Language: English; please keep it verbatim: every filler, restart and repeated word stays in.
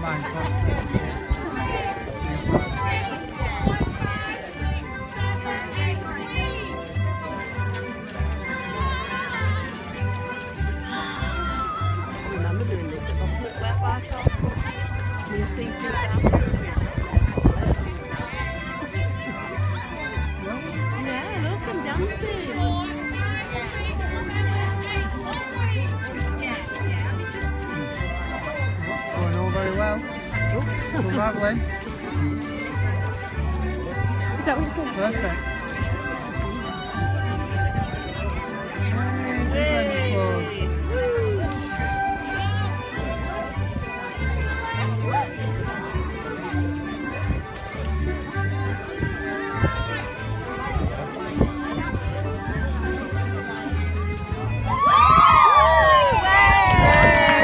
Fine, cost. I remember doing this at Bottom at Wet Bar Shop. Near C C's house. Yeah, look, I'm dancing. Going all very well. Oh, unraveling. Is that what it's called? Perfect.